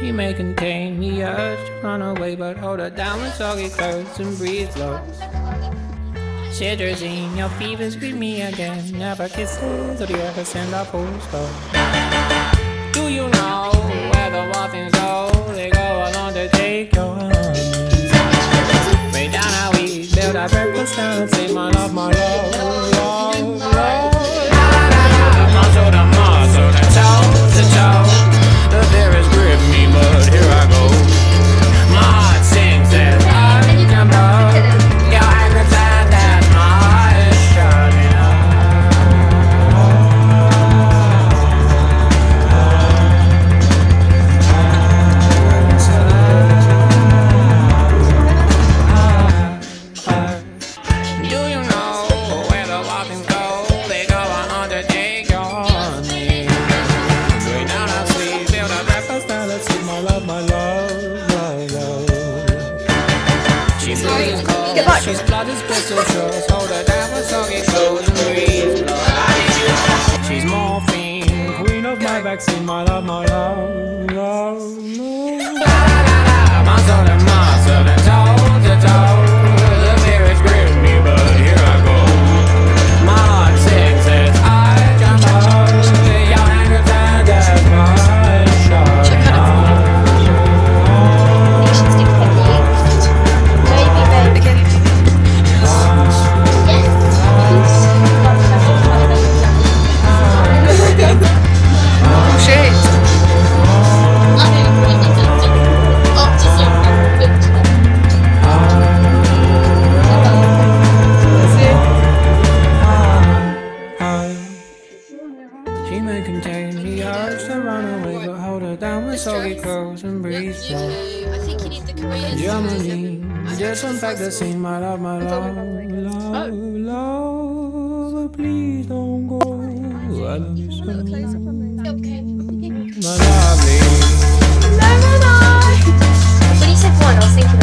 She may contain the urge to run away, but hold her down when soggy clothes and breeze blows. Citrusine, your fevers greet me again. Never kisses, or do you ever send our postcard? Do you know where the waffles go? They go along to take your honey. Way down how we build our breakfast down and say my love, love, love. Muscle to muscle, to toe to toe. The fears grip me, but here I go. My heart sings as I come up. Your hand inside that my heart is shutting up. Do you know where the walkings go? They go on undertake your honey. Way down our sleeve, build a breakfast now. Let's see my love, my love, my love. She's blue as gold, she's blood as crystal shows. Hold her down with soggy clothes and breeze blows. She's morphine, queen of my vaccine. My love, my love, love, love. Muscle to muscle and toe to toe. The fears grip me, but here I go. My heart sings as I jump up. Your hand inside that my shot. She may contain the urge to run away, but hold her down with soggy clothes and breeze blows. I think you need the Korean. Germany, disinfect the scene, my love, love, love, please don't go. I love you so much, my lovely. When you said one, I was thinking